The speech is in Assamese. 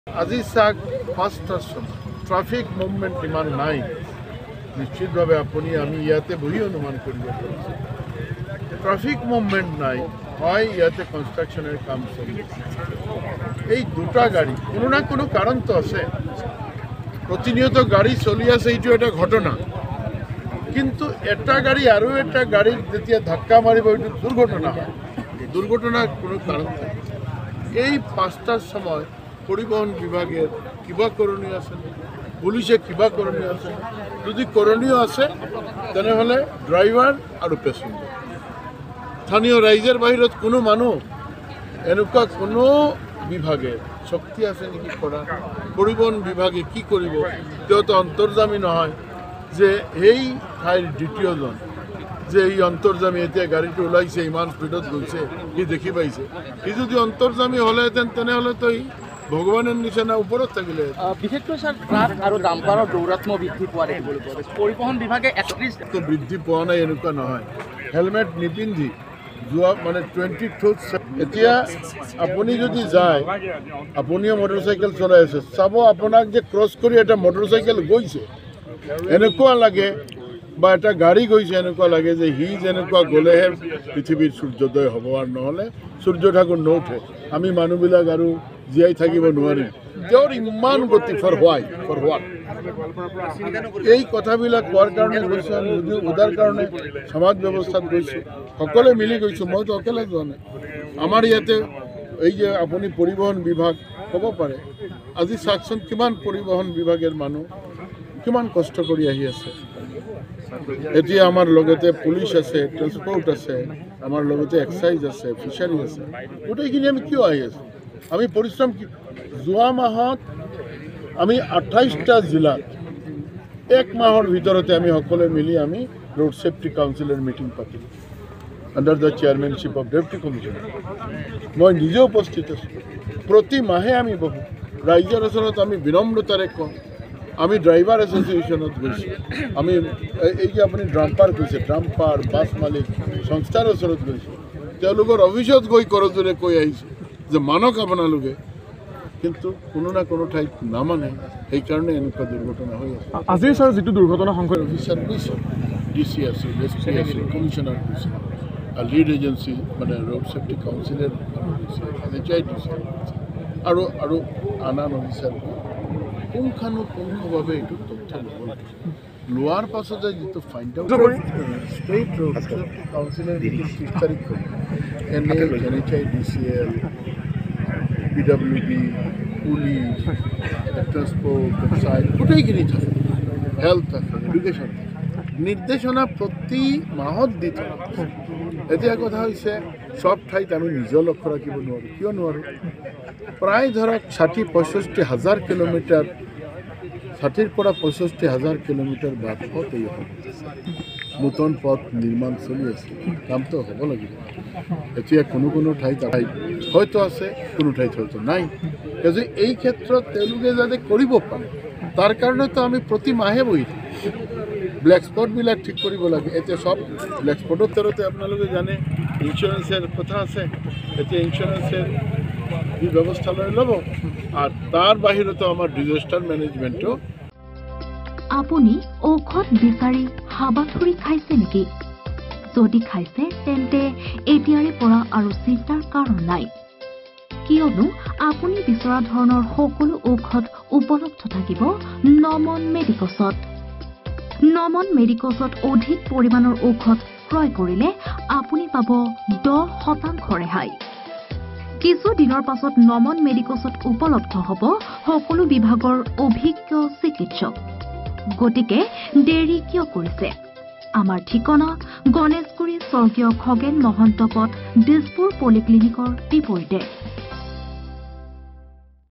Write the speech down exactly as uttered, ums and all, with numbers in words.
আজি চাক পাঁচটাৰ সময় ট্ৰাফিক মুভমেণ্ট ইমান নাই নিশ্চিতভাৱে আপুনি আমি ইয়াতে বহি অনুমান কৰিব পাৰিছোঁ ট্ৰাফিক মুভমেণ্ট নাই হয় ইয়াতে কনষ্ট্ৰাকশ্যনের কাম চলি এই দুটা গাড়ি কোনো না কোনো কাৰণ তো আছে প্রতিনিয়ত গাড়ি চলি আছে এইটো এটা ঘটনা কিন্তু এটা গাড়ি আৰু এটা গাড়ি যেতিয়া ধাক্কা মাৰিব এইটো দুৰ্ঘটনা হয় দুৰ্ঘটনাৰ কোনো কাৰণ নাই এই পাঁচটাৰ সময় পরিবহন বিভাগের কিবা করণীয় আছে পুলিশে কিবা করণীয় আছে যদি করণীয় আছে তেনেহলে ড্রাইভার আর প্যাসেঞ্জার স্থানীয় রাইজের বাহিরত কোনো মানুষ এনেকুৱা কোনো বিভাগে শক্তি আছে নেকি করা পরিবহন বিভাগে কি করব তেও তো অন্তর্জামী নহয় যে এই ঠাইৰ দ্বিতীয়জন যে এই অন্তর্জামী এতিয়া গাড়ীটো ওলাইছে ইমান স্পীডত গৈছে সি দেখি পাইছে সি যদি অন্তর্জামী হলেহেঁতেন তেনেহলে তো ভগৱানৰ নিচিনা ওপৰত থাকিলে বিশেষকৈ স্যার ট্রাক আৰু ডাম্পাৰৰ দৌৰাত্ম বৃদ্ধি পোৱা দেখিবলৈ পোৱা গৈছে পৰিবহন বিভাগে একত্ৰিশ বৃদ্ধি পোৱা নাই এনেকুৱা নহয় হেলমেট নিপিন্ধি যোৱা মানে টুৱেণ্টি টুত এতিয়া আপুনি যদি যায় আপুনিও মটৰচাইকেল চলাই আছে চাব আপোনাক যে ক্ৰছ কৰি এটা মটৰচাইকেল গৈছে এনেকুৱা লাগে বা এটা গাড়ী গৈছে এনেকুৱা লাগে যে সি যেনেকুৱা গ'লেহে পৃথিৱীৰ সূৰ্যোদয় হ'ব আৰু নহ'লে সূৰ্য ঠাকুৰ নুঠে আমি মানুহবিলাক আৰু জীয়াই থাকিব নোৱাৰিম তেওঁৰ ইমান গতি ফৰ হোৱাই ফৰ হোৱাট এই কথাবিলাক কোৱাৰ কাৰণে গৈছোঁ আমি যদিও উদাৰ কাৰণে সমাজ ব্যৱস্থাত গৈছোঁ সকলোৱে মিলি গৈছোঁ মইতো অকলে যোৱা নাই আমাৰ ইয়াতে এই যে আপুনি পৰিবহন বিভাগ ক'ব পাৰে আজি চাওকচোন কিমান পৰিবহন বিভাগৰ মানুহ কিমান কষ্ট কৰি আহি আছে এতিয়া আমাৰ লগতে পুলিচ আছে ট্ৰান্সপৰ্ট আছে আমাৰ লগতে এক্সাইজ আছে ফিচাৰী আছে গোটেইখিনি আমি কিয় আহি আছোঁ আমি পৰিশ্ৰম যোৱা মাহত আমি আঠাইছটা জিলাত এক মাহৰ ভিতৰতে আমি সকলোৱে মিলি আমি ৰোড সেফটি কাউন্সিলৰ মিটিং পাতিলোঁ under the chairmanship of deputy commissioner মই নিজে উপস্থিত আছোঁ প্ৰতি মাহে আমি বহু ৰাইজৰ ওচৰত আমি বিনম্ৰতাৰে কওঁ আমি ড্রাইভার এসোসিয়েশনত গৈছোঁ আমি এই যে আপুনি ড্ৰাম্পাৰ কৈছে ড্ৰাম্পাৰ বাছ মালিক সংস্থাৰ ওচৰত গৈছোঁ তেওঁলোকৰ অফিচত গৈ কৰজোৰে কৈ আহিছোঁ যে মানক আপোনালোকে কিন্তু কোনো না কোনো ঠাইত নামানে সেইকাৰণে এনেকুৱা দুৰ্ঘটনা হৈ আছে আজি স্যার যেটো দুর্ঘটনা সংখ্যা অফিচাৰ গৈছে ডি চি আছে এছ পি আছে কমিশনাৰ গৈছে আৰু লিড এজেঞ্চি মানে ৰোড সেফটি কাউন্সিলৰ গৈছে N H I D C আৰু আৰু আন আন অফিচাৰ পুংখানুপুংখভাৱে এইটো তথ্য ল'ব লোৱাৰ পাছতে যিটো find out state road safety কাউন্সিলৰ যিটো ত্ৰিছ তাৰিখ N N H I D C L P W D police transport excise গোটেইখিনি থাকে হেল্থ থাকে এডুকেশ্যন থাকে নিৰ্দেশনা প্ৰতি মাহত দি থাকে এতিয়া কথা হৈছে সব ঠাইত আমি নিজৰ লক্ষ্য ৰাখিব নোৱাৰোঁ কিয় নোৱাৰোঁ প্ৰায় ধৰক ষাঠি পঁয়ষষ্ঠি হাজাৰ কিলোমিটাৰ ষাঠিৰ পৰা পঁয়ষষ্ঠি হাজাৰ কিলোমিটাৰ বাট পথ এই নতুন পথ নিৰ্মাণ চলি আছে কামটো হ'ব লাগিব এতিয়া কোনো কোনো ঠাইত হয়তো আছে কোনো ঠাইত হয়তো নাই কিন্তু এই ক্ষেত্ৰত তেওঁলোকে যাতে কৰিব পাৰে তাৰ কাৰণেতো আমি প্ৰতি মাহে বহি থাকোঁ ব্লেক স্পটবিলাক ঠিক কৰিব লাগে এতিয়া সব ব্লেক স্পটৰ তৰতে আপোনালোকে জানে ইঞ্চুৰেঞ্চৰ কথা আছে এতিয়া ইঞ্চুৰেঞ্চৰ এই ব্যৱস্থা লৈ ল'ব আৰু তাৰ বাহিৰতো আমাৰ ডিজাস্টাৰ মেনেজমেণ্টটো আপুনি ঔষধ বিচাৰি হাবাথুৰি খাইছে নেকি যদি খাইছে তেন্তে এতিয়াৰে পৰা আৰু চিন্তাৰ কাৰণ নাই কিয়নো আপুনি বিচৰা ধৰণৰ সকলো ঔষধ উপলব্ধ থাকিব নমন মেডিকছত নমন মেডিকছত অধিক পৰিমাণৰ ঔষধ ক্ৰয় কৰিলে আপুনি পাব দহ শতাংশ ৰেহাই কিছু দিনৰ পাছত নমন মেডিকছত উপলব্ধ হ'ব সকলো বিভাগৰ অভিজ্ঞ চিকিৎসক গতিকে দেৰি কিয় কৰিছে আমাৰ ঠিকনা গণেশগুৰি স্বৰ্গীয় খগেন মহন্ত পথ দিছপুৰ পলিক্লিনিকৰ বিপৰীতে